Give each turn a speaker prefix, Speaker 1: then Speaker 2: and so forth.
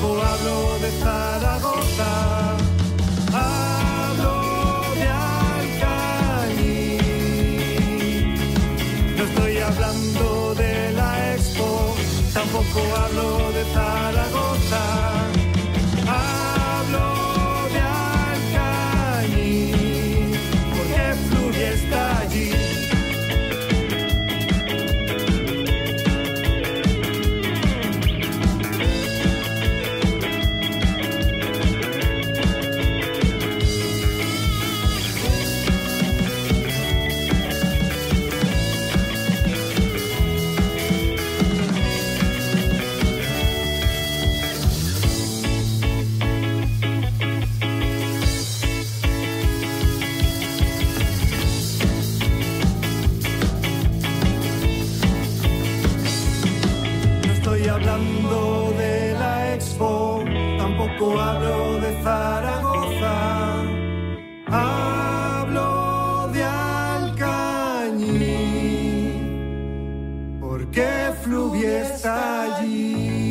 Speaker 1: tampoco hablo de Zaragoza. Hablo de Alcañiz. No estoy hablando de la Expo, tampoco hablo de Zaragoza. Hablo de Alcañiz, porque Fluvi está allí. Hablando de la Expo, tampoco hablo de Zaragoza. Hablo de Alcañiz, porque Fluvi está allí.